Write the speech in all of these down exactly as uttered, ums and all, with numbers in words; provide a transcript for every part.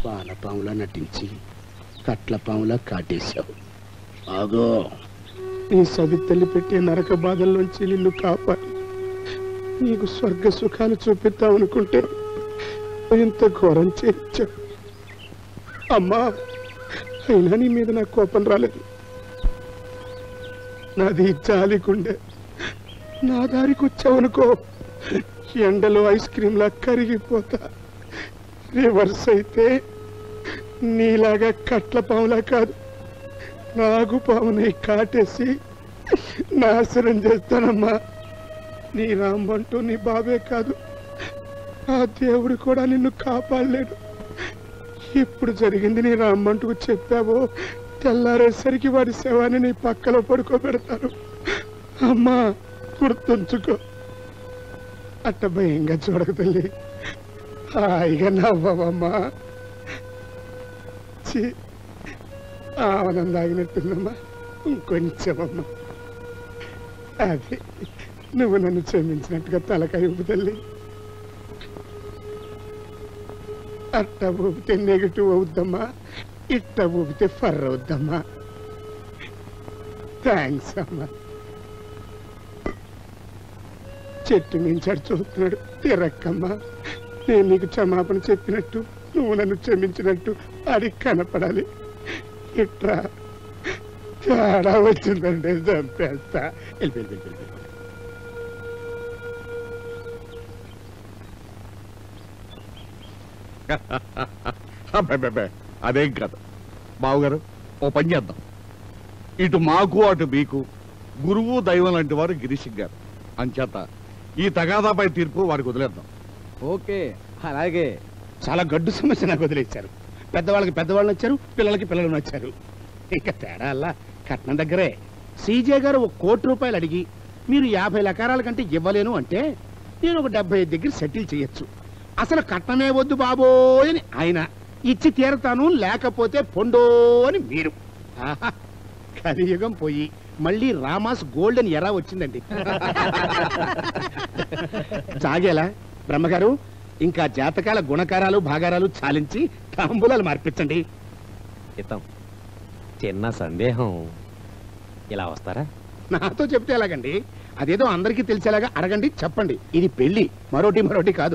వానపాములా నటించి కట్ల పాములా కాటేశావు. ఆగో, నీ సవితల్లి పెట్టే నరక బాధల్లోంచి నిన్ను కాపాడి నీకు స్వర్గ సుఖాలు చూపిద్దామనుకుంటే ఇంత ఘోరం చేయించావు. అమ్మా, అయినా నీ మీద నాకు కోపం రాలేదు. నాది జాలిగుండె. నా దారికి వచ్చావనుకో, ఎండలో ఐస్ క్రీమ్లా కరిగిపోతా. రివర్స్ అయితే నీలాగా కట్ల పాములా కాదు, నాగు పాముని కాటేసి నాశనం చేస్తానమ్మా. నీ రామ్మంటూ నీ బాబే కాదు, ఆ దేవుడు కూడా నిన్ను కాపాడలేడు. ఇప్పుడు జరిగింది నీ రామ్మంటూ చెప్పావో, తెల్లారేసరికి వాడి శవాన్ని నీ పక్కలో పడుకోబెడతారు. అమ్మా, గుర్తుంచుకో. అట్ట భయంగా చూడక తల్లి, హాయిగా నవ్వమ్మా. చి ఆనందం తాగినట్టుందమ్మా, ఇంకొంచెమమ్మా. అది నువ్వు నన్ను క్షమించినట్టుగా తలకాయ ఊపు తల్లి. అట్ట ఊపితే నెగిటివ్ అవుద్దమ్మా, ఇట్ట ఊపితే ఫర్ అవుద్దమ్మా. థ్యాంక్స్ అమ్మా. చెట్టు మించాడు చూస్తున్నాడు, తిరక్కమ్మా. నేను నీకు క్షమాపణ చెప్పినట్టు, నువ్వు నన్ను క్షమించినట్టు అడిగి కనపడాలి. ఇట్రా, తేడా వచ్చిందంటే చంపేస్తా. వెళ్ళి వెళ్ళి వెళ్ళి అదేం కాదు బావుగారు. ఓ పని చేద్దాం, ఇటు మాకు అటు మీకు గురువు దైవం లాంటి వారు గిరీష్ గారు. అంచేత ఈ తగాదాపై తీర్పు వారికి వదిలేద్దాం. ఓకే, అలాగే. చాలా గడ్డు సమస్య నాకు వదిలేశారు. పెద్దవాళ్ళకి పెద్దవాళ్ళు నచ్చారు, పిల్లలకి పిల్లలు నచ్చారు. ఇక తేడా అలా కట్నం దగ్గరే. సీజే గారు ఒక కోటి రూపాయలు అడిగి మీరు యాభై లకారాల కంటే ఇవ్వలేను అంటే నేను ఒక డెబ్బై ఐదు దగ్గర సెటిల్ చేయొచ్చు. అసలు కట్నమే వద్దు బాబోయ్ అని ఆయన, ఇచ్చి తీరతాను లేకపోతే పొండో అని మీరు. ఆహా, కలియుగం పోయి మళ్ళీ రామాస్ గోల్డెన్ ఎరా వచ్చిందండి. సాగేలా బ్రహ్మగారు, ఇంకా జాతకాల గుణకారాలు భాగారాలు చాలించి తాంబూలాలు మార్పించండి. ఇతం చిన్న సందేహం, ఇలా వస్తారా? నాతో చెప్తే ఎలాగండి? అదేదో అందరికీ తెలిసేలాగా అడగండి, చెప్పండి. ఇది పెళ్లి, మరోటి మరోటి కాదు.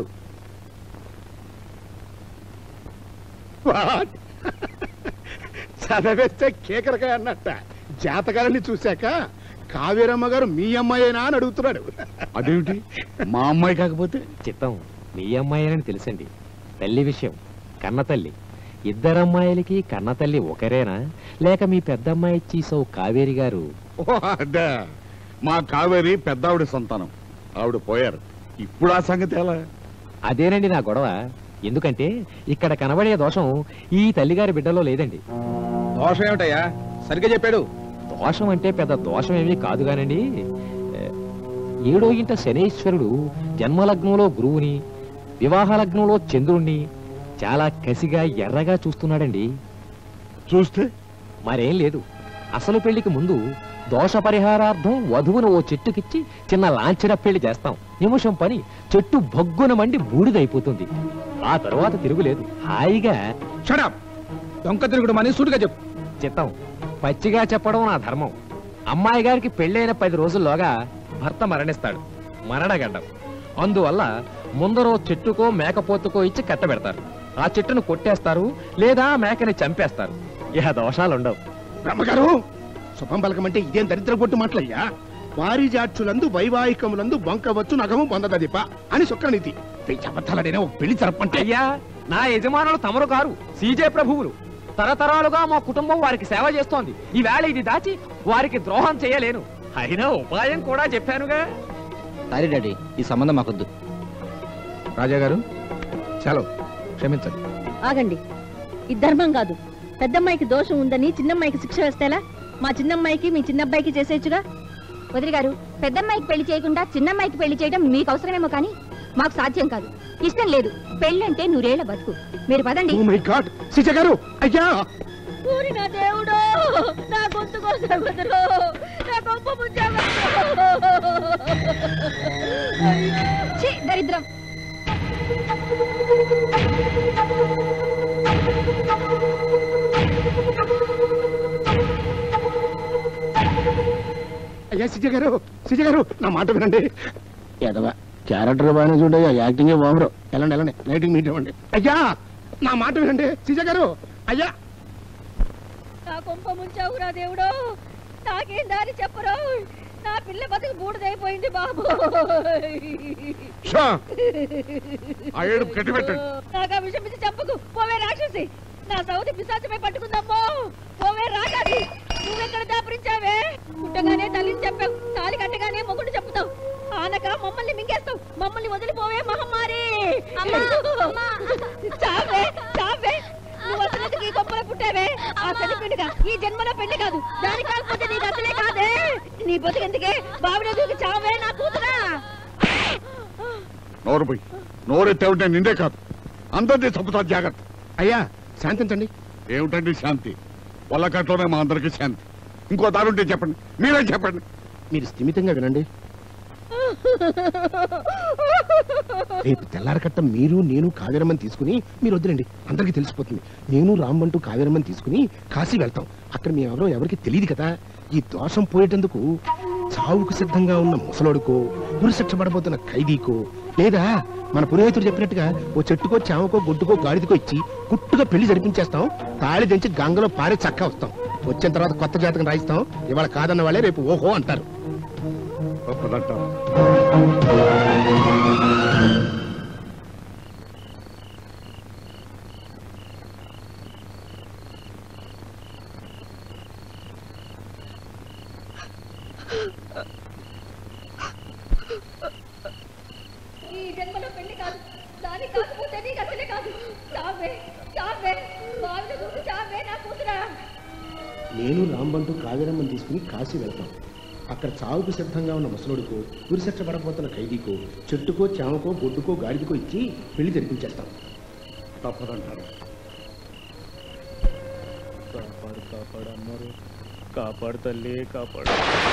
చదవేస్తే కేకరకాయ అన్నట్ట. జాతకాలని చూశాక కావేరమ్మ గారు మీ అమ్మాయేనా అని అడుగుతున్నాడు. అదేమిటి మా అమ్మాయి కాకపోతే? చిత్తం మీ అమ్మాయినని తెలుసండి. తల్లి విషయం, కన్న తల్లి. ఇద్దరమ్మాయిలకి కన్న తల్లి ఒకరేనా, లేక మీ పెద్దమ్మాయి చీసవు కావేరి గారు? ఓ అదే, మా కావేరి పెద్దావిడ సంతానం. ఆవిడ పోయారు. ఇప్పుడు ఆ సంగతి ఎలా? అదేనండి నా గొడవ. ఎందుకంటే ఇక్కడ కనబడే దోషం ఈ తల్లిగారి బిడ్డలో లేదండి. దోషం ఏమిటయ్యా? సరిగ్గా చెప్పాడు. దోషం అంటే పెద్ద దోషం ఏమీ కాదు కానండి. ఏడో ఇంట శనీశ్వరుడు జన్మలగ్నంలో గురువుని, వివాహ లగ్నంలో చంద్రుణ్ణి చాలా కసిగా ఎర్రగా చూస్తున్నాడండి. చూస్తే మరేం లేదు, అసలు పెళ్లికి ముందు దోష పరిహారార్థం వధువును ఓ చెట్టుకిచ్చి చిన్న లాంఛన పెళ్లి చేస్తాం. నిమిషం పని చెట్టు భగ్గున మండి బూడిదైపోతుంది. ఆ తరువాత తిరుగులేదు, హాయిగా. షడప్, దొంక తిరుగుడు మని సూటిగా చెప్పు. చిత్తం పచ్చిగా చెప్పడం నా ధర్మం. అమ్మాయి గారికి పెళ్ళైన పది రోజుల్లోగా భర్త మరణిస్తాడు, మరణగడ్డం. అందువల్ల ముందరో చెట్టుకో మేకపోతుకో ఇచ్చి కట్టబెడతారు. ఆ చెట్టును కొట్టేస్తారు, లేదా మేకని చంపేస్తారు. ఇహ దోషాలుండవు. బ్రహ్మగారు, శుభం పలకమంటే ఇదేం దరిద్ర పొట్టు మాటలయ్యా. వారిజాక్షులందు వైవాహికములందు బొంకవచ్చు నగము పొందదదిప అని శుక్రనీతి. అబద్ధాలైనా ఒక పెళ్లి జరపంటే. అయ్యా, నా యజమానులు తమరు కారు, సీజే ప్రభువులు. తరతరాలుగా మా కుటుంబం వారికి సేవ చేస్తోంది. ఈవేళ ఇది దాచి వారికి ద్రోహం చేయలేను. అయినా ఉపాయం కూడా చెప్పానుగా. సారీ డాడీ, ఈ సంబంధం మాకొద్దు. రాజా గారు, చలో క్షమించండి. ఆగండి, ఇది ధర్మం కాదు. పెద్దమ్మాయికి దోషం ఉందని చిన్నమ్మాయికి శిక్ష వేస్తేలా? మా చిన్నమ్మాయికి మీ చిన్నబ్బాయికి చేసేయచ్చుగా. వదిలి గారు, పెద్దమ్మాయికి పెళ్లి చేయకుండా చిన్నమ్మాయికి పెళ్లి చేయడం మీకు అవసరమేమో కానీ మాకు సాధ్యం కాదు. ఇష్టం లేదు. పెళ్ళంటే నూరేళ్ల బతుకు. మీరు పదండి. ఓ మై గాడ్, సీజ గారు, అయ్యా! ఊరి నా దేవుడు, నా గొంతు కోసం కుదరు, నా గొప్ప ముద్దాడు. దరిద్రం. అయ్యా సిజ గారు సిజ గారు నా మాట వినండి ఎదవా క్యారెక్టర్ బాగానే చూడయ్యా యాక్టింగే బాగురు వెళ్ళండి వెళ్ళండి లైటింగ్ మీట్ ఇవ్వండి అయ్యా నా మాట వినండి సిజ గారు అయ్యా నా కొంప ముంచావురా దేవుడు నాకేం దారి చెప్పరు నా పిల్ల బతుకు బూడిదైపోయింది బాబు ఆ ఏడుపు కట్టి పెట్టండి నాకు ఆ విషయం ఇచ్చి చంపకు పోవే రాక్షసి నా సౌతి పిశాచమే పట్టుకుందమ్మో పోవే రాజాది నువ్వెక్కడ దాపరించావే పుట్టగానే తల్లిని చెప్పావు తాలి కట్టగానే మొగుడు చెప్పుతావు ఆనక మమ్మల్ని మింగేస్తావు మమ్మల్ని వదిలిపోవే మహమ్మారి చావే చావే నువ్వు అసలు ఈ గొప్పలో పుట్టావే ఆ చనిపోయినగా ఈ జన్మలో పెళ్లి కాదు దాని కాకపోతే నీ అసలే కాదే నీ బతుకెందుకే బావిడ దూకి చావే నా కూతురా నోరు పోయి నోరెత్తే ఉంటే నిండే కాదు అందరినీ చంపుతా జాగ్రత్త. అయ్యా శాంతించండి. ఏమిటండి శాంతి? వల్లకట్లోనే మా అందరికీ శాంతి. ఇంకో దారి ఉంటే చెప్పండి, మీరే చెప్పండి. మీరు స్థిమితంగా వినండి. రేపు తెల్లారకట్ట మీరు నేను కావేరమ్మని తీసుకుని మీరు వద్దులండి, అందరికీ తెలిసిపోతుంది. నేను రామ్మంటూ కావేరమ్మని తీసుకుని కాశీ వెళ్తాం. అక్కడ మేము ఎవరో ఎవరికి తెలియదు కదా. ఈ దోషం పోయేటందుకు చావుకు సిద్ధంగా ఉన్న ముసలోడుకో ఉరిశిక్ష పడబోతున్న ఖైదీకో లేదా మన పురోహితుడు చెప్పినట్టుగా ఓ చెట్టుకో చామకో గొడ్డుకో గాడిదకో ఇచ్చి గుట్టుగా పెళ్లి జరిపించేస్తాం. తాళి దించి గంగలో పారే చక్క వస్తాం. వచ్చిన తర్వాత కొత్త జాతకం రాయిస్తాం. ఇవాళ కాదన్న వాళ్ళే రేపు ఓహో అంటారు. ఈ జన్మలో పెళ్లి కాదు, దాని కాకపోతే నీకు అసలే కాదు. చావే చావే బావిడ దూకి చావే నా కూతురా. నేను రాంబంటూ కావేరమ్మని తీసుకుని కాశీ వెళ్తాం. అక్కడ చావుకు సిద్ధంగా ఉన్న ముసలుడికో ఉరిశిక్ష పడబోతున్న ఖైదీకో చెట్టుకో చామకో గొడ్డుకో గాడిదకో ఇచ్చి పెళ్లి జరిపించేస్తాం. తప్పదంటారు. కాపాడు కాపాడు అన్నారు. కాపాడు తల్లి కాపాడు.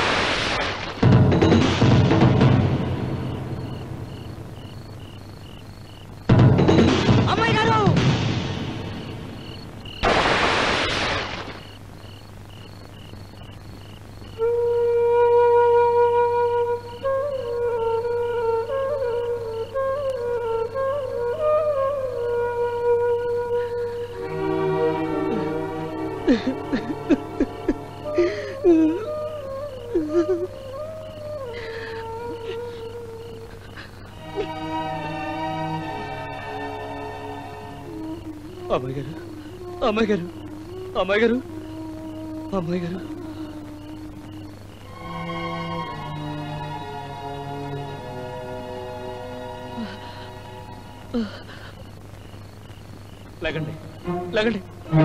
అమ్మాయి గారు అమ్మాయి గారు అమ్మాయి గారు అమ్మాయి గారు అమ్మాయి గారు లేకండి లేకండి.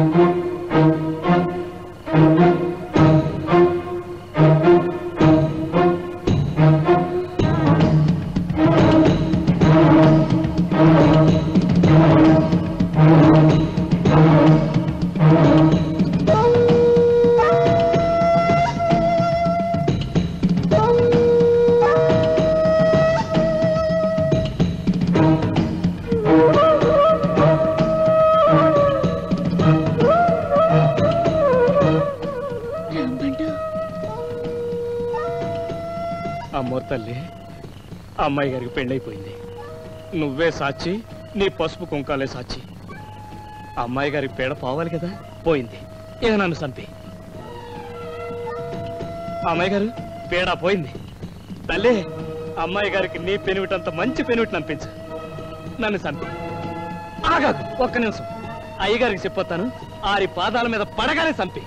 అమ్మో తల్లి, అమ్మాయి గారికి పెళ్ళైపోయింది. నువ్వే సాక్షి, నీ పసుపు కుంకాలే సాక్షి. అమ్మాయి గారికి పేడ పోవాలి కదా, పోయింది. ఇక నన్ను చంపి. అమ్మాయి గారు పేడ పోయింది. తల్లి, అమ్మాయి గారికి నీ పెనువిటంత మంచి పెనువిటి అనిపించు. నన్ను చంపి. ఆగాదు ఒక్క నిమిషం, అయ్యగారికి చెప్పొస్తాను. ఆరి పాదాల మీద పడగానే చంపి.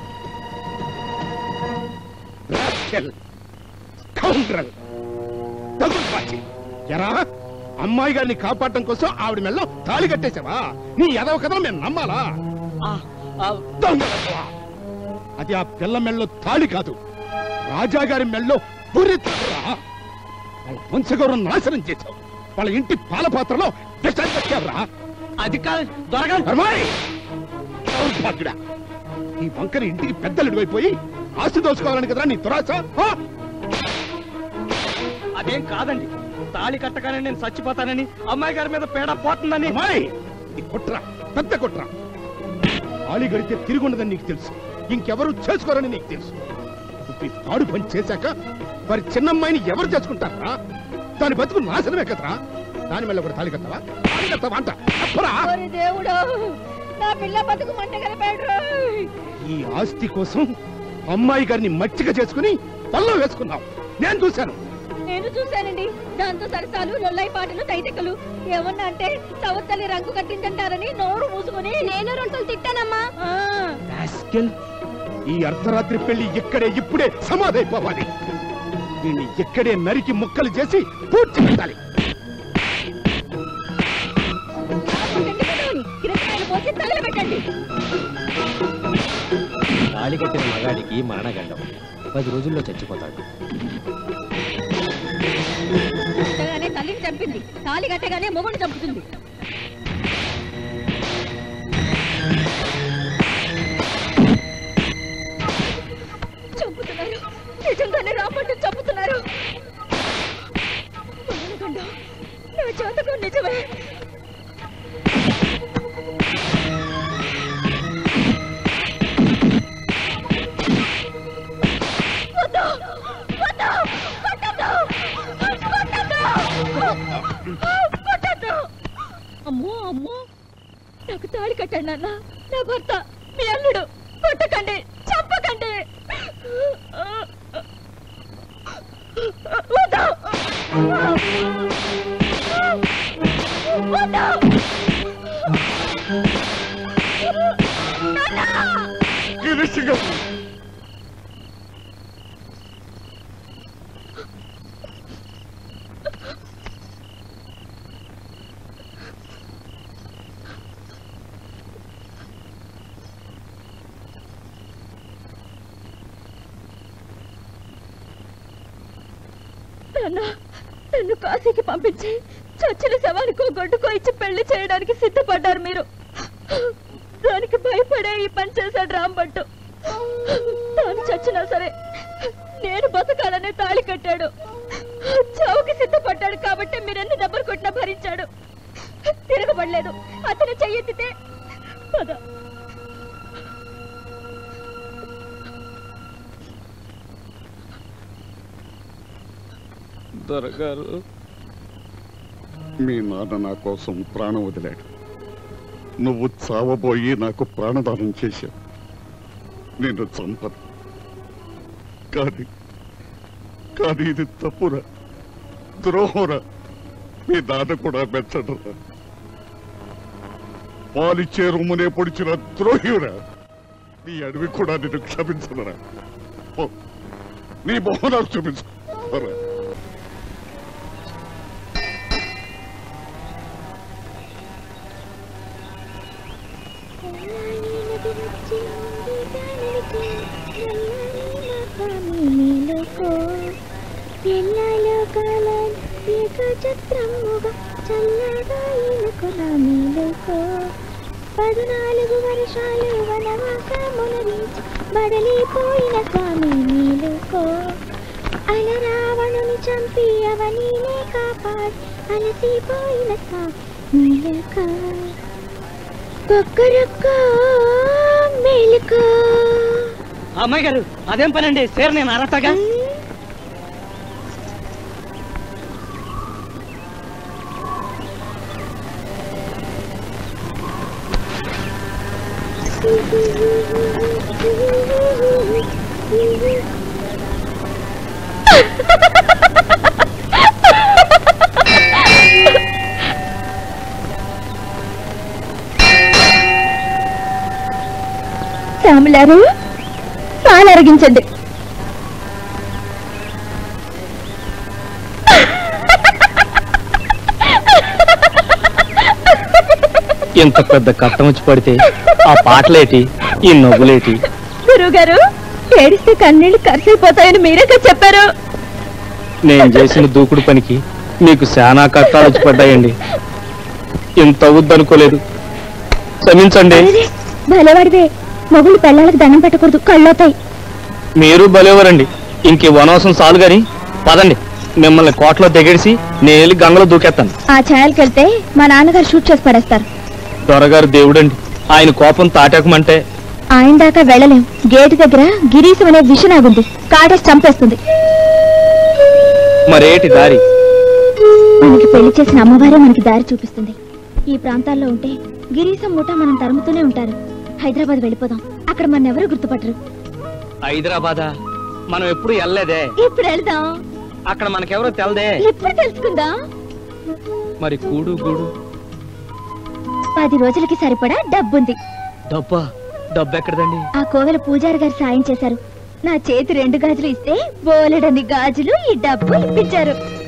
ఎరా, అమ్మాయి గారిని కాపాడటం కోసం ఆవిడ మెల్లో తాళి కట్టేశావా? నీ ఎదవ కథ మేము నమ్మాలా? అది ఆ పిల్ల మెల్లో తాళి కాదు, రాజాగారి మెల్లో పూరిరా. వాళ్ళ వంశగౌరవం నాశనం చేశావు. వాళ్ళ ఇంటి పాల పాత్రలో విషం పెట్టావురా. అది కాదు త్వరగా. ఈ వంకని ఇంటికి పెద్దలు అయిపోయి ఆస్తి దోసుకోవాలని కదరా నీ దురాశ? అదేం కాదండి, తాళి కట్టగానే నేను చచ్చిపోతానని, అమ్మాయి గారి మీద పేడ పోతుందని. ఇది కుట్ర, పెద్ద కుట్ర. తాళి గడితే తిరుగుండదని నీకు తెలుసు, ఇంకెవరు చేసుకోరని నీకు తెలుసు. ఈ తాడు పని చేశాక మరి చిన్నమ్మాయిని ఎవరు చేసుకుంటారా? దాని బతుకు నాశనమే కదరా. దాని వల్ల కూడా తాళి కట్టవా? తాళి కట్టవా అంట అప్పరా? దేవుడు నా పిల్ల బతుకు మంట కలిపాడు. ఈ ఆస్తి కోసం అమ్మాయి గారిని మచ్చిక చేసుకుని పల్లో వేసుకున్నావు. నేను చూశాను. నేను చూశానండి. దాంతో సరసాలు లొల్లై పాటలు తైతెక్కలు ఏమన్నా అంటే సవత్తల్లి రంగు కట్టిందంటారని నోరు మూసుకుని నేను రెండు తిట్టానమ్మా. ఈ అర్ధరాత్రి పెళ్లి ఇక్కడే ఇప్పుడే సమాధైపోవాలి. దీన్ని ఇక్కడే నరికి ముక్కలు చేసి పూర్తి పెట్టాలి. తగలబెట్టండి. తాళి కట్టిన మగాడికి మరణగండం. పది రోజుల్లో చచ్చిపోతాడు. తల్లిని చంపింది, తాళి కట్టగానే మొగుడు చంపుతుంది. చంపుతున్నారు, నిజంగానే రామంటూ చంపుతున్నారు. నా జాతకం నిజమే. అమ్మో అమ్మో, నాకు తాళి కట్టండి నాన్న. నా భర్త మీ అల్లుడు. కొట్టకండి, చంపకండి. నన్ను కాశీకి పంపించి చచ్చిన శవానికి గొడ్డుకో ఇచ్చి పెళ్లి చేయడానికి సిద్ధపడ్డారు మీరు. దానికి భయపడే ఈ పని చేశాడు రాంభట్టు. తాను చచ్చినా సరే నేను బతకాలనే తాళి కట్టాడు. చావుకి సిద్ధపడ్డాడు కాబట్టి మీరెన్ని దెబ్బలు కొట్టినా భరించాడు. తిరగబడలేదు. అతను చెయ్యెత్తితే పద. దొరగారు, మీ నాన్న నా కోసం ప్రాణం వదిలాడు. నువ్వు చావబోయి నాకు ప్రాణదానం చేశావు. నేను చంపను. కానీ కానీ ఇది తప్పురా, ద్రోహంరా. మీ నాన్న కూడా మెచ్చడురా. పాలిచ్చే రొమ్మునే పొడిచిన ద్రోహిరా. నీ అడవి కూడా నేను క్షమించనురా. నీ మొహం నాకు చూపించు. పద్నాలుగు వర్షాలు వనవాసమునరించి బడలిపోయిన స్వామి మేలుకో. అలరావణుని చంపి అవనీనే కాపాడి అలసిపోయిన స్వామి మేలుకో. కొక్కరొక్క మేలుకో. అమ్మాయి గారు, అదేం పనండి? సేర్ నేను అరసగా రాములారు, పాలు అరగించండి. ఎంత పెద్ద కట్టం వచ్చి పడితే ఆ పాటలేటి, ఈ నవ్వులేటి? గురువు గారు, ఏడిస్తే కన్నీళ్లు ఖర్చయిపోతాయని మీరేగా చెప్పారు. నేను చేసిన దూకుడు పనికి మీకు శానా కట్టాలు వచ్చి పడ్డాయండి. ఇంత అవుద్దనుకోలేదు. క్షమించండి. భలేవాడివే. మొగుళ్ళు పిల్లలకు దండం పెట్టకూడదు, కళ్ళవుతాయి. మీరు భలేవారండి. ఇంక వనవాసం చాలు గాని పదండి. మిమ్మల్ని కోటలో దిగేసి నేను గంగలో దూకేస్తాను. ఆ ఛాయలకి వెళ్తే మా నాన్నగారు షూట్ చేసి పడేస్తారు. దొరగారు దేవుడండి. ఆయన కోపం తాటాకమంటే ఆయన దాకా వెళ్ళలేం. గేటు దగ్గర గిరీశం అనే విషనాగుంది. కాటేసి చంపేస్తుంది. మరేటి దారి? మనకి పెళ్లి చేసిన అమ్మవారే మనకి దారి చూపిస్తుంది. ఈ ప్రాంతాల్లో ఉంటే గిరీశం మూట మనం తరుముతూనే ఉంటారు. హైదరాబాద్ వెళ్ళిపోదాం. అక్కడ మన ఎవరు గుర్తుపట్టరు. హైదరాబాదా? మనం ఎప్పుడు వెళ్ళలేదే. ఇప్పుడు వెళ్దాం. అక్కడ మనకెవరో తెలదే. ఎప్పుడు తెలుసుకుందాం. మరి కూడు గూడు? పది రోజులకి సరిపడా డబ్బుంది. డబ్బా? డబ్బు ఎక్కడదండి? ఆ కోవెల పూజారి గారు సాయం చేశారు. నా చేతి రెండు గాజులు ఇస్తే బోలెడన్ని గాజులు ఈ డబ్బు ఇప్పించారు.